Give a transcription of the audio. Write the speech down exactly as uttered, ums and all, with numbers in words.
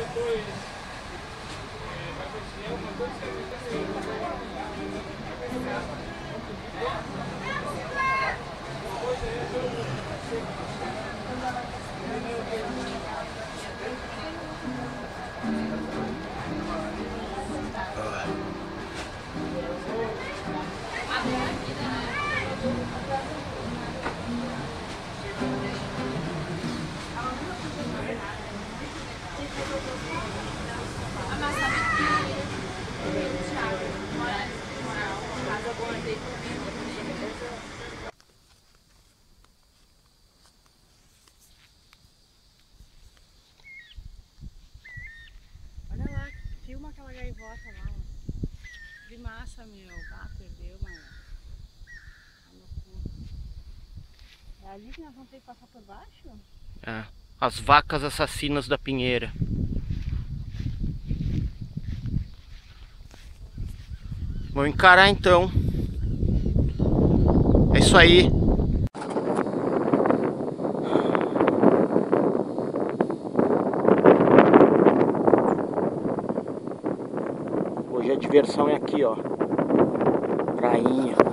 Olha lá, filma aquela gaivota lá, ó. Que massa, meu. Ah, perdeu, mano. Tá loucura. É ali que nós vamos ter que passar por baixo? É, as vacas assassinas da Pinheira. Vou encarar então. É isso aí. Hoje a diversão é aqui, ó. Prainha.